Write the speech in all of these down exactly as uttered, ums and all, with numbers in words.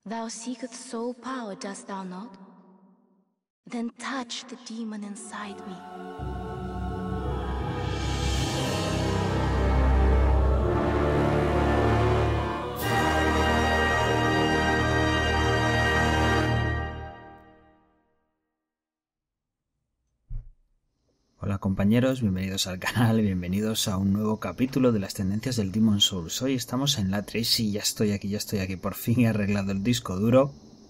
Thou seekest soul power, dost thou not? Then touch the demon inside me. Hola compañeros, bienvenidos al canal, bienvenidos a un nuevo capítulo de las tendencias del Demon's Souls. Hoy estamos en la tres y ya estoy aquí, ya estoy aquí, por fin he arreglado el disco duro.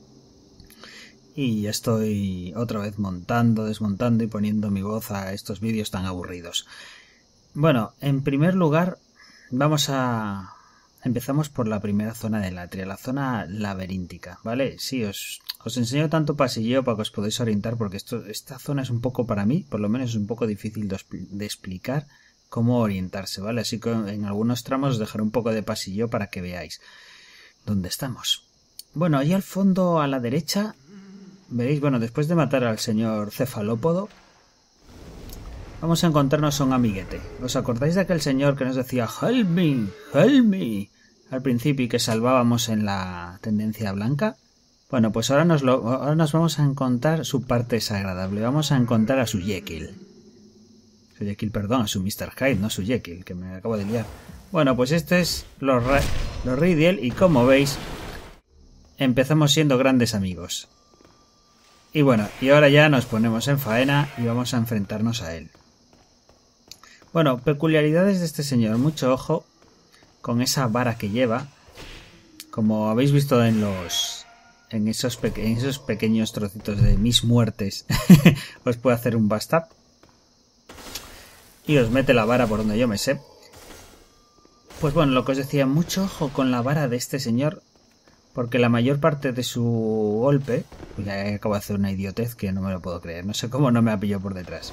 Y ya estoy otra vez montando, desmontando y poniendo mi voz a estos vídeos tan aburridos. Bueno, en primer lugar vamos a... Empezamos por la primera zona de Latria, la zona laberíntica, ¿vale? Sí, os, os enseño tanto pasilleo para que os podáis orientar, porque esto, esta zona es un poco, para mí, por lo menos es un poco difícil de, de explicar cómo orientarse, ¿vale? Así que en algunos tramos os dejaré un poco de pasillo para que veáis dónde estamos. Bueno, ahí al fondo a la derecha, veréis, bueno, después de matar al señor cefalópodo, vamos a encontrarnos a un amiguete. ¿Os acordáis de aquel señor que nos decía "Help me, help me" al principio y que salvábamos en la tendencia blanca? Bueno, pues ahora nos, lo, ahora nos vamos a encontrar su parte desagradable. Vamos a encontrar a su Jekyll. Su Jekyll, perdón, a su mister Hyde, no su Jekyll, que me acabo de liar. Bueno, pues este es los, los Riddle y como veis, empezamos siendo grandes amigos. Y bueno, y ahora ya nos ponemos en faena y vamos a enfrentarnos a él. Bueno, peculiaridades de este señor, mucho ojo con esa vara que lleva. Como habéis visto en los en esos, peque en esos pequeños trocitos de mis muertes, os puede hacer un bust-up y os mete la vara por donde yo me sé. Pues bueno, lo que os decía, mucho ojo con la vara de este señor, porque la mayor parte de su golpe, pues ya acabo de hacer una idiotez que no me lo puedo creer, no sé cómo no me ha pillado por detrás.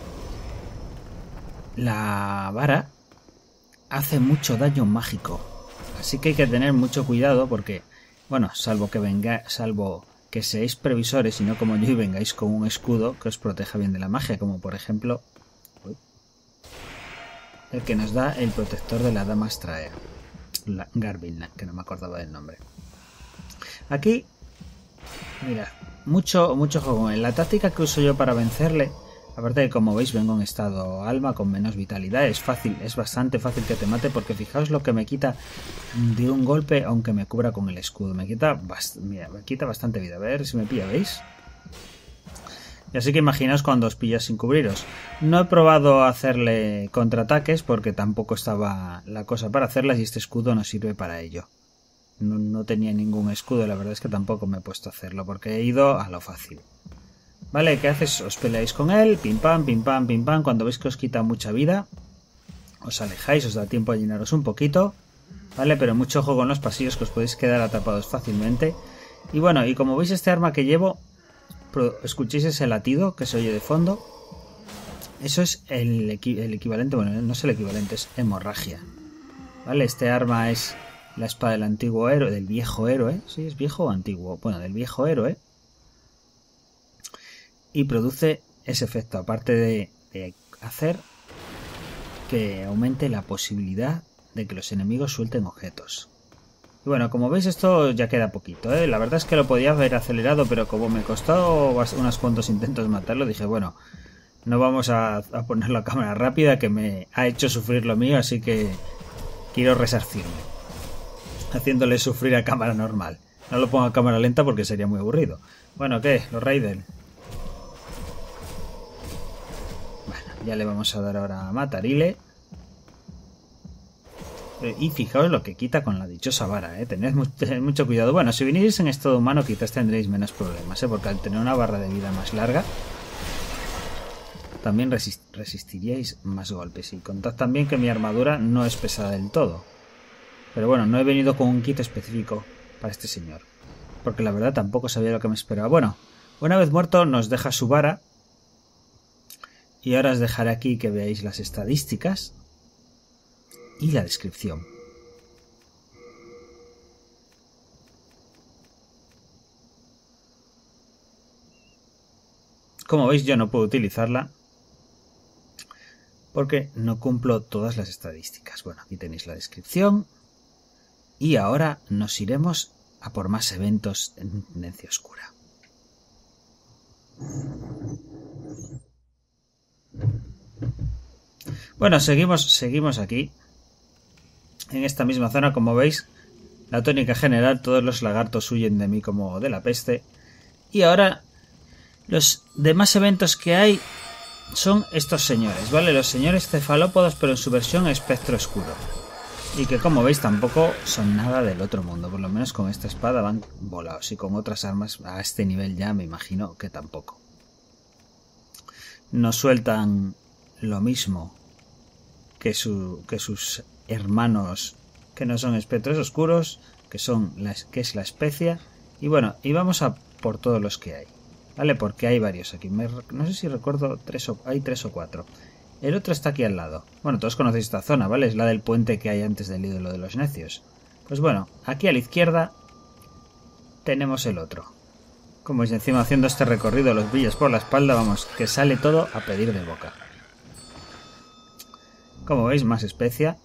La vara hace mucho daño mágico, así que hay que tener mucho cuidado porque, bueno, salvo que venga, salvo que seáis previsores y no como yo y vengáis con un escudo que os proteja bien de la magia, como por ejemplo uy, el que nos da el protector de la dama Straea, la Garvin, que no me acordaba del nombre. Aquí, mira, mucho, mucho juego. En la táctica que uso yo para vencerle, aparte de como veis vengo en estado alma con menos vitalidad, es fácil, es bastante fácil que te mate porque fijaos lo que me quita de un golpe aunque me cubra con el escudo. Me quita, mira, me quita bastante vida. A ver si me pilla, ¿veis? Y así que imaginaos cuando os pillas sin cubriros. No he probado hacerle contraataques porque tampoco estaba la cosa para hacerlas y este escudo no sirve para ello. No, no tenía ningún escudo, la verdad es que tampoco me he puesto a hacerlo porque he ido a lo fácil. Vale, ¿qué haces? Os peleáis con él, pim pam, pim pam, pim pam. Cuando veis que os quita mucha vida, os alejáis, os da tiempo a llenaros un poquito. Vale, pero mucho ojo con los pasillos que os podéis quedar atrapados fácilmente. Y bueno, y como veis este arma que llevo, escuchéis ese latido que se oye de fondo. Eso es el, equi el equivalente, bueno, no es el equivalente, es hemorragia. Vale, este arma es la espada del antiguo héroe, del viejo héroe. ¿Sí es viejo o antiguo? Bueno, del viejo héroe. Y produce ese efecto, aparte de, de hacer que aumente la posibilidad de que los enemigos suelten objetos. Y bueno, como veis esto ya queda poquito, ¿eh? La verdad es que lo podía haber acelerado, pero como me costó unos cuantos intentos matarlo, dije, bueno, no vamos a, a ponerlo a cámara rápida, que me ha hecho sufrir lo mío, así que quiero resarcirme haciéndole sufrir a cámara normal. No lo pongo a cámara lenta porque sería muy aburrido. Bueno, ¿qué? Los Raiden. Bueno, ya le vamos a dar ahora a Matarile. Y fijaos lo que quita con la dichosa vara, ¿eh? Tened, mu tened mucho cuidado. Bueno, si vinís en estado humano quizás tendréis menos problemas, ¿eh? Porque al tener una barra de vida más larga también resist resistiríais más golpes. Y contad también que mi armadura no es pesada del todo. Pero bueno, no he venido con un kit específico para este señor, porque la verdad tampoco sabía lo que me esperaba. Bueno, una vez muerto nos deja su vara. Y ahora os dejaré aquí que veáis las estadísticas y la descripción. Como veis, yo no puedo utilizarla porque no cumplo todas las estadísticas. Bueno, aquí tenéis la descripción. Y ahora nos iremos a por más eventos en tendencia oscura. Bueno, seguimos, seguimos aquí. En esta misma zona, como veis, la tónica general, todos los lagartos huyen de mí como de la peste. Y ahora, los demás eventos que hay son estos señores, ¿vale? Los señores cefalópodos, pero en su versión espectro oscuro. Y que, como veis, tampoco son nada del otro mundo. Por lo menos con esta espada van volados. Y con otras armas a este nivel ya me imagino que tampoco. Nos sueltan lo mismo que, su, que sus hermanos que no son espectros oscuros, que son la, que es la especia. Y bueno, y vamos a por todos los que hay, ¿vale? Porque hay varios aquí. Me, no sé si recuerdo, tres o, hay tres o cuatro. El otro está aquí al lado. Bueno, todos conocéis esta zona, ¿vale? Es la del puente que hay antes del ídolo de los necios. Pues bueno, aquí a la izquierda tenemos el otro. Como veis, encima haciendo este recorrido, los brillos por la espalda, vamos, que sale todo a pedir de boca. Como veis, más especia.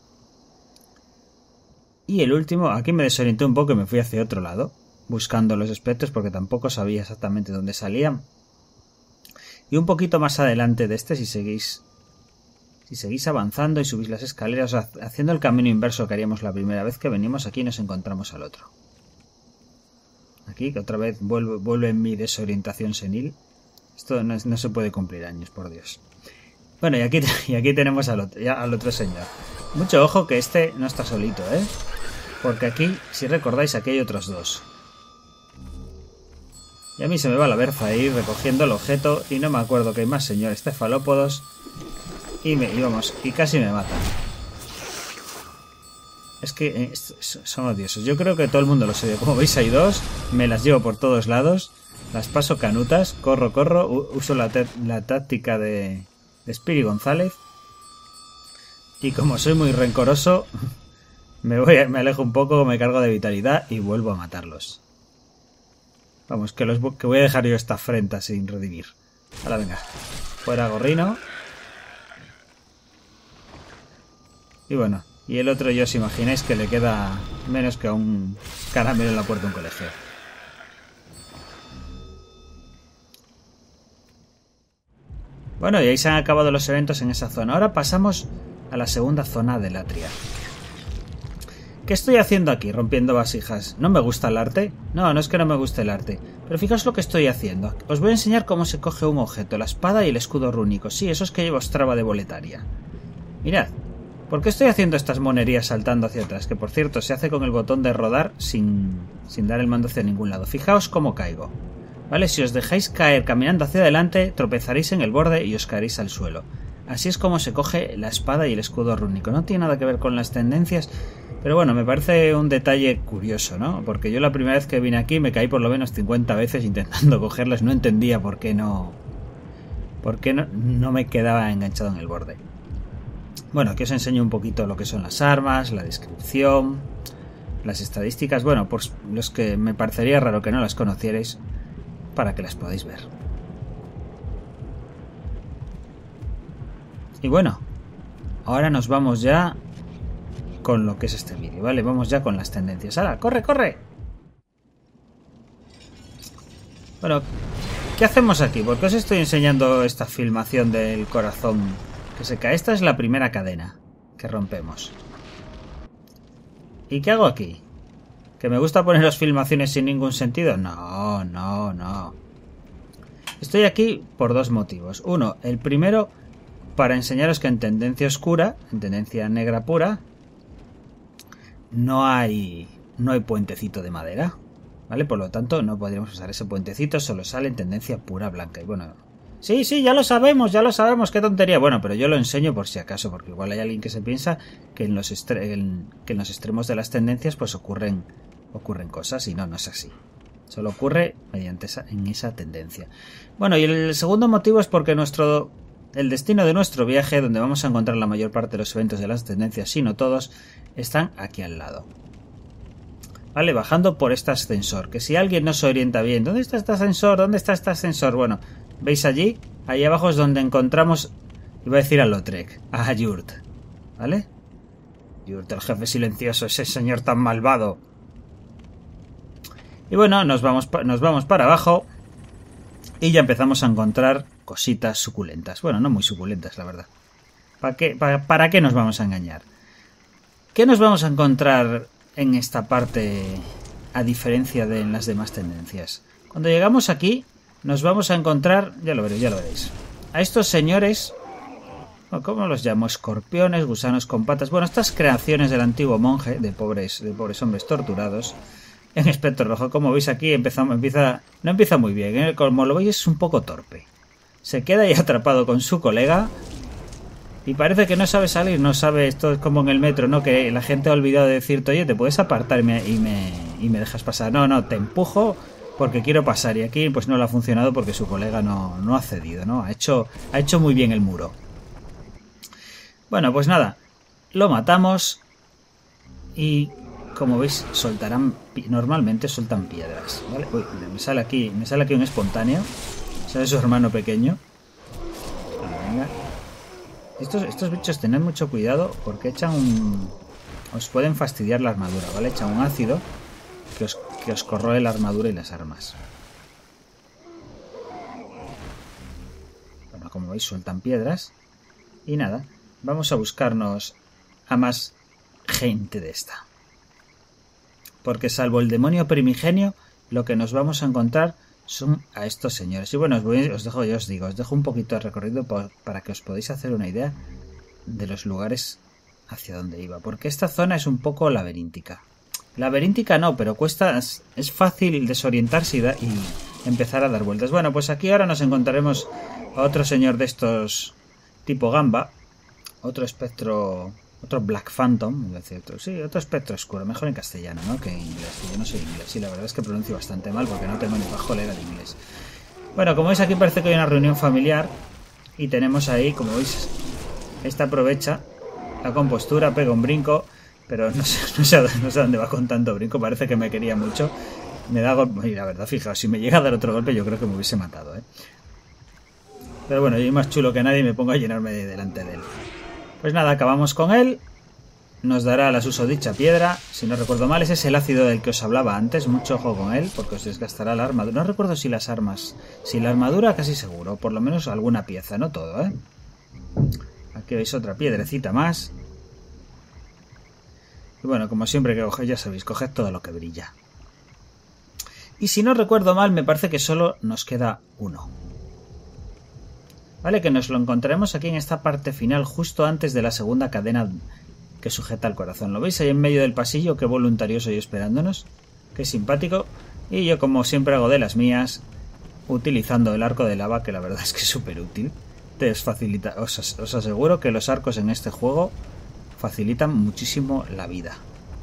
Y el último, aquí me desorienté un poco y me fui hacia otro lado, buscando los espectros porque tampoco sabía exactamente dónde salían. Y un poquito más adelante de este, si seguís si seguís avanzando y subís las escaleras, haciendo el camino inverso que haríamos la primera vez que venimos, aquí nos encontramos al otro. Aquí, que otra vez vuelve, vuelve en mi desorientación senil. Esto no, no se puede cumplir años, por Dios. Bueno, y aquí, y aquí tenemos al otro, ya al otro señor. Mucho ojo que este no está solito, ¿eh? Porque aquí, si recordáis, aquí hay otros dos. Y a mí se me va la berza ahí recogiendo el objeto y no me acuerdo que hay más señores cefalópodos. Y me y vamos, y casi me matan. Es que eh, son odiosos. Yo creo que todo el mundo lo sabe. Como veis hay dos, me las llevo por todos lados, las paso canutas, corro, corro, uso la, la táctica de, de Spiri González. Y como soy muy rencoroso, me, voy, me alejo un poco, me cargo de vitalidad y vuelvo a matarlos. Vamos, que, los, que voy a dejar yo esta afrenta sin redimir. Ahora venga, fuera gorrino. Y bueno, y el otro ya os imagináis que le queda menos que a un caramelo en la puerta de un colegio. Bueno, y ahí se han acabado los eventos en esa zona. Ahora pasamos a la segunda zona del Atria. ¿Qué estoy haciendo aquí, rompiendo vasijas? ¿No me gusta el arte? No, no es que no me guste el arte. Pero fijaos lo que estoy haciendo. Os voy a enseñar cómo se coge un objeto, la espada y el escudo rúnico. Sí, eso es que llevo Strava de boletaria. Mirad. ¿Por qué estoy haciendo estas monerías saltando hacia atrás? Que por cierto se hace con el botón de rodar sin, sin dar el mando hacia ningún lado. Fijaos cómo caigo. ¿Vale? Si os dejáis caer caminando hacia adelante, tropezaréis en el borde y os caeréis al suelo. Así es como se coge la espada y el escudo rúnico. No tiene nada que ver con las tendencias, pero bueno, me parece un detalle curioso, ¿no? Porque yo la primera vez que vine aquí me caí por lo menos cincuenta veces intentando cogerlas. No entendía por qué no... por qué no, no me quedaba enganchado en el borde. Bueno, aquí os enseño un poquito lo que son las armas, la descripción, las estadísticas. Bueno, pues los que me parecería raro que no las conocierais, para que las podáis ver. Y bueno, ahora nos vamos ya con lo que es este vídeo, ¿vale? Vamos ya con las tendencias. ¡Hala, corre, corre! Bueno, ¿qué hacemos aquí? ¿Por qué os estoy enseñando esta filmación del corazón que se cae? Esta es la primera cadena que rompemos. ¿Y qué hago aquí? ¿Que me gusta poneros filmaciones sin ningún sentido? No, no, no. Estoy aquí por dos motivos. Uno, el primero, para enseñaros que en tendencia oscura, en tendencia negra pura, no hay, no hay puentecito de madera, ¿vale? Por lo tanto, no podríamos usar ese puentecito, solo sale en tendencia pura blanca. Y bueno, sí, sí, ya lo sabemos, ya lo sabemos, qué tontería. Bueno, pero yo lo enseño por si acaso, porque igual hay alguien que se piensa que en los, en, que en los extremos de las tendencias pues ocurren, ocurren cosas, y no, no es así. Solo ocurre mediante esa, en esa tendencia. Bueno, y el segundo motivo es porque nuestro, el destino de nuestro viaje, donde vamos a encontrar la mayor parte de los eventos de las tendencias, si no todos, están aquí al lado. Vale, bajando por este ascensor, que si alguien no se orienta bien, ¿dónde está este ascensor? ¿Dónde está este ascensor? Bueno, ¿veis allí? Ahí abajo es donde encontramos, iba a decir a Lautrec, a Yurt, ¿vale? Yurt, el jefe silencioso, ese señor tan malvado. Y bueno, nos vamos, nos vamos para abajo y ya empezamos a encontrar cositas suculentas. Bueno, no muy suculentas, la verdad. ¿Para qué, para, ¿Para qué nos vamos a engañar? ¿Qué nos vamos a encontrar en esta parte a diferencia de en las demás tendencias? Cuando llegamos aquí nos vamos a encontrar, ya lo veréis, ya lo veréis, a estos señores, ¿cómo los llamo? Escorpiones, gusanos con patas. Bueno, estas creaciones del antiguo monje, de pobres, de pobres hombres torturados, en espectro rojo. Como veis aquí empieza, empieza, no empieza muy bien, ¿eh? Como lo veis es un poco torpe. Se queda ahí atrapado con su colega y parece que no sabe salir, no sabe, esto es como en el metro, ¿no? Que la gente ha olvidado de decirte, oye, ¿te puedes apartar y me, y me, y me dejas pasar? No, no, te empujo porque quiero pasar. Y aquí pues no le ha funcionado porque su colega no, no ha cedido, ¿no? Ha hecho, ha hecho muy bien el muro. Bueno, pues nada, lo matamos y como veis soltarán, normalmente sueltan piedras, ¿vale? Uy, me sale aquí, me sale aquí un espontáneo, sale su hermano pequeño. Venga. Estos, estos bichos tened mucho cuidado porque echan un, os pueden fastidiar la armadura, ¿vale? Echan un ácido que os, que os corroe la armadura y las armas. Bueno, como veis sueltan piedras y nada. Vamos a buscarnos a más gente de esta. Porque salvo el demonio primigenio, lo que nos vamos a encontrar son a estos señores. Y bueno, os, voy, os dejo, yo os digo, os dejo un poquito de recorrido por, para que os podáis hacer una idea de los lugares hacia donde iba. Porque esta zona es un poco laberíntica. Laberíntica no, pero cuesta, es, es fácil desorientarse y, da, y empezar a dar vueltas. Bueno, pues aquí ahora nos encontraremos a otro señor de estos tipo gamba. Otro espectro, otro Black Phantom, es decir, sí, otro espectro oscuro, mejor en castellano, ¿no? Que en inglés, que yo no soy inglés, y la verdad es que pronuncio bastante mal porque no tengo ni pajolera de inglés. Bueno, como veis aquí parece que hay una reunión familiar y tenemos ahí, como veis, esta aprovecha la compostura, pega un brinco, pero no sé, no sé, no sé a dónde va con tanto brinco, parece que me quería mucho, me da golpe, y la verdad, fijaos, si me llega a dar otro golpe yo creo que me hubiese matado, ¿eh? Pero bueno, yo más chulo que nadie me pongo a llenarme de delante de él. Pues nada, acabamos con él. Nos dará la susodicha piedra. Si no recuerdo mal, ese es el ácido del que os hablaba antes. Mucho ojo con él, porque os desgastará la armadura. No recuerdo si las armas... Si la armadura, casi seguro. Por lo menos alguna pieza, no todo, ¿eh? Aquí veis otra piedrecita más. Y bueno, como siempre que cogéis, ya sabéis, coged todo lo que brilla. Y si no recuerdo mal, me parece que solo nos queda uno. Vale, que nos lo encontraremos aquí en esta parte final, justo antes de la segunda cadena que sujeta al corazón. ¿Lo veis ahí en medio del pasillo? Qué voluntarioso y esperándonos. Qué simpático. Y yo, como siempre, hago de las mías, utilizando el arco de lava, que la verdad es que es súper útil. Te os facilita, os, os aseguro que los arcos en este juego facilitan muchísimo la vida.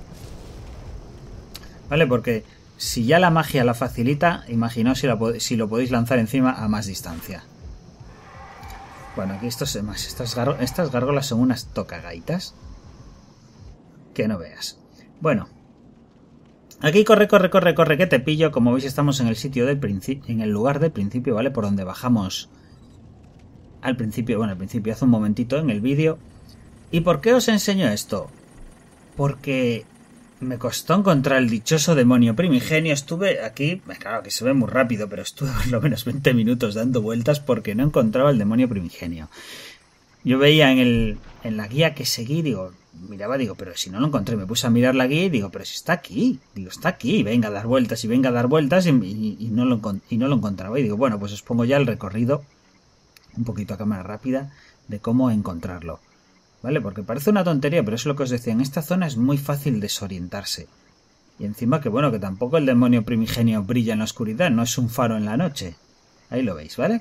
Vale, porque si ya la magia la facilita, imaginaos si, la, si lo podéis lanzar encima a más distancia. Bueno, aquí estos, estas, gar estas gárgolas son unas tocagaitas que no veas. Bueno, aquí corre, corre, corre, corre, que te pillo. Como veis estamos en el sitio del principio, en el lugar del principio, ¿vale? Por donde bajamos al principio, bueno, al principio hace un momentito en el vídeo. ¿Y por qué os enseño esto? Porque me costó encontrar el dichoso demonio primigenio. Estuve aquí, claro que se ve muy rápido, pero estuve por lo menos veinte minutos dando vueltas porque no encontraba el demonio primigenio. Yo veía en, el, en la guía que seguí, digo, miraba, digo, pero si no lo encontré, me puse a mirar la guía y digo, pero si está aquí, digo, está aquí, venga a dar vueltas y venga a dar vueltas y, y, y, no, lo, y no lo encontraba. Y digo, bueno, pues os pongo ya el recorrido, un poquito a cámara rápida, de cómo encontrarlo. ¿Vale? Porque parece una tontería, pero es lo que os decía. En esta zona es muy fácil desorientarse. Y encima que bueno, que tampoco el demonio primigenio brilla en la oscuridad. No es un faro en la noche. Ahí lo veis, ¿vale?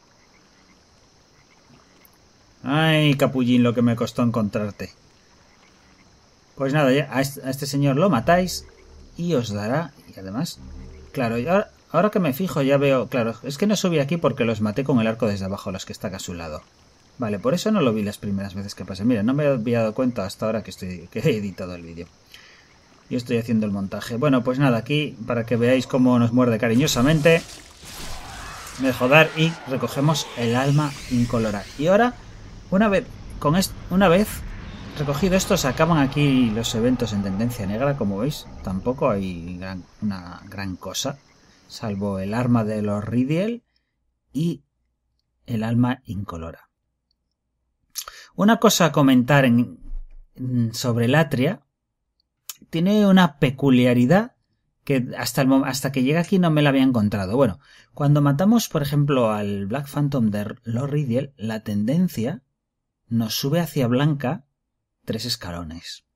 Ay, capullín, lo que me costó encontrarte. Pues nada, ya a este, a este señor lo matáis y os dará... Y además, claro, ahora, ahora que me fijo ya veo... Claro, es que no subí aquí porque los maté con el arco desde abajo, los que están a su lado. Vale, por eso no lo vi las primeras veces que pasé. Mira, no me había dado cuenta hasta ahora que, estoy, que he editado el vídeo. Yo estoy haciendo el montaje. Bueno, pues nada, aquí, para que veáis cómo nos muerde cariñosamente, me dejo dar y recogemos el alma incolora. Y ahora, una vez, con est una vez recogido esto, se acaban aquí los eventos en tendencia negra, como veis. Tampoco hay gran, una gran cosa, salvo el arma de los Ridiel y el alma incolora. Una cosa a comentar en, sobre Latria, tiene una peculiaridad que hasta, el, hasta que llega aquí no me la había encontrado. Bueno, cuando matamos, por ejemplo, al Black Phantom de Lord Ridiel, la tendencia nos sube hacia blanca tres escalones.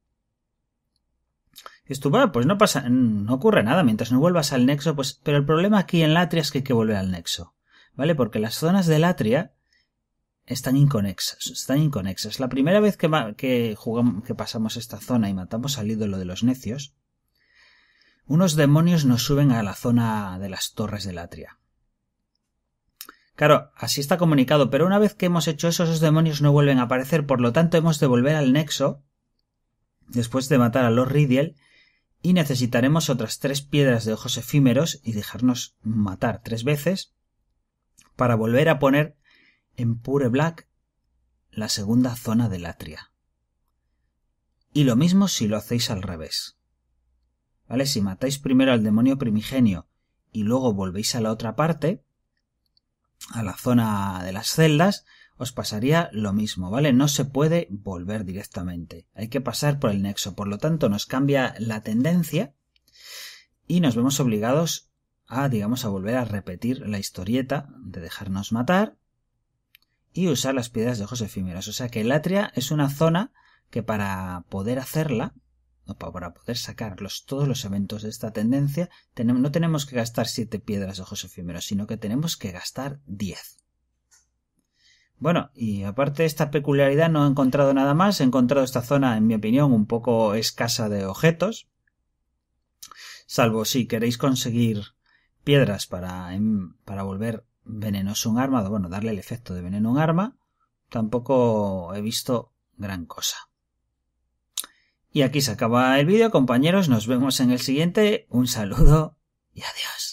Y esto, bueno, pues no pasa, no ocurre nada mientras no vuelvas al nexo, pues, pero el problema aquí en Latria es que hay que volver al nexo, ¿vale? Porque las zonas de Latria están inconexas, están inconexas. La primera vez que, que jugamos, que pasamos esta zona y matamos al ídolo de los necios, unos demonios nos suben a la zona de las torres de Latria. Claro, así está comunicado, pero una vez que hemos hecho eso, esos demonios no vuelven a aparecer, por lo tanto hemos de volver al nexo, después de matar a Lord Ridiel, y necesitaremos otras tres piedras de ojos efímeros y dejarnos matar tres veces para volver a poner en Pure Black la segunda zona de Latria. Y lo mismo si lo hacéis al revés. ¿Vale? Si matáis primero al demonio primigenio y luego volvéis a la otra parte, a la zona de las celdas, os pasaría lo mismo, ¿vale? No se puede volver directamente. Hay que pasar por el nexo. Por lo tanto, nos cambia la tendencia y nos vemos obligados a, digamos, a volver a repetir la historieta de dejarnos matar y usar las piedras de ojos efímeros. O sea que Latria es una zona que para poder hacerla, para poder sacar los, todos los eventos de esta tendencia, tenemos, no tenemos que gastar siete piedras de ojos efímeros, sino que tenemos que gastar diez. Bueno, y aparte de esta peculiaridad no he encontrado nada más. He encontrado esta zona, en mi opinión, un poco escasa de objetos. Salvo si queréis conseguir piedras para, para volver venenoso un arma, bueno, darle el efecto de veneno a un arma, tampoco he visto gran cosa. Y aquí se acaba el vídeo, compañeros. Nos vemos en el siguiente. Un saludo y adiós.